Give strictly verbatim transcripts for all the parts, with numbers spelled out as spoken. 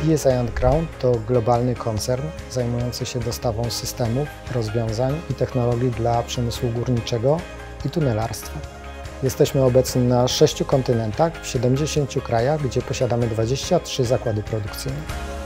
B S I Underground to globalny koncern zajmujący się dostawą systemów, rozwiązań i technologii dla przemysłu górniczego i tunelarstwa. Jesteśmy obecni na sześciu kontynentach, w siedemdziesięciu krajach, gdzie posiadamy dwadzieścia trzy zakłady produkcyjne.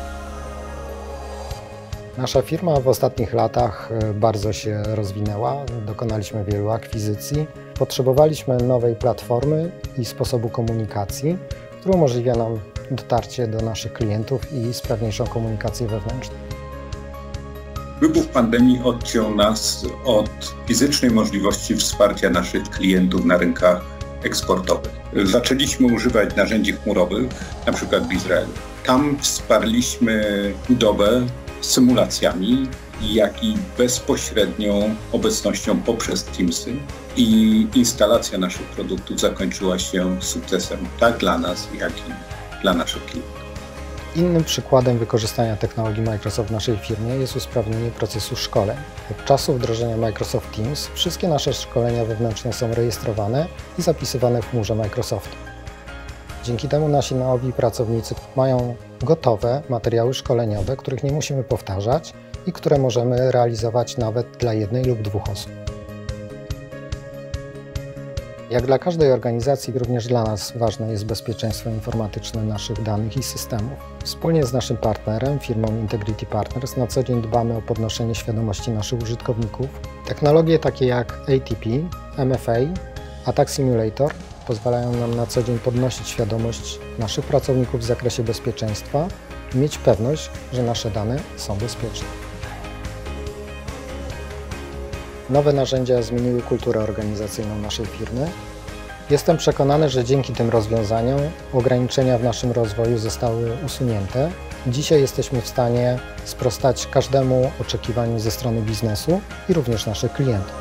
Nasza firma w ostatnich latach bardzo się rozwinęła, dokonaliśmy wielu akwizycji. Potrzebowaliśmy nowej platformy i sposobu komunikacji, który umożliwia nam dotarcie do naszych klientów i sprawniejszą komunikację wewnętrzną. Wybuch pandemii odciął nas od fizycznej możliwości wsparcia naszych klientów na rynkach eksportowych. Zaczęliśmy używać narzędzi chmurowych, na przykład w Izraelu. Tam wsparliśmy budowę symulacjami, jak i bezpośrednią obecnością poprzez Teamsy i instalacja naszych produktów zakończyła się sukcesem tak dla nas, jak i dla naszych klientów. Innym przykładem wykorzystania technologii Microsoft w naszej firmie jest usprawnienie procesu szkoleń. Od czasu wdrożenia Microsoft Teams wszystkie nasze szkolenia wewnętrzne są rejestrowane i zapisywane w chmurze Microsoftu. Dzięki temu nasi nowi pracownicy mają gotowe materiały szkoleniowe, których nie musimy powtarzać i które możemy realizować nawet dla jednej lub dwóch osób. Jak dla każdej organizacji, również dla nas ważne jest bezpieczeństwo informatyczne naszych danych i systemów. Wspólnie z naszym partnerem, firmą Integrity Partners, na co dzień dbamy o podnoszenie świadomości naszych użytkowników. Technologie takie jak A T P, M F A, Attack Simulator pozwalają nam na co dzień podnosić świadomość naszych pracowników w zakresie bezpieczeństwa i mieć pewność, że nasze dane są bezpieczne. Nowe narzędzia zmieniły kulturę organizacyjną naszej firmy. Jestem przekonany, że dzięki tym rozwiązaniom ograniczenia w naszym rozwoju zostały usunięte. Dzisiaj jesteśmy w stanie sprostać każdemu oczekiwaniu ze strony biznesu i również naszych klientów.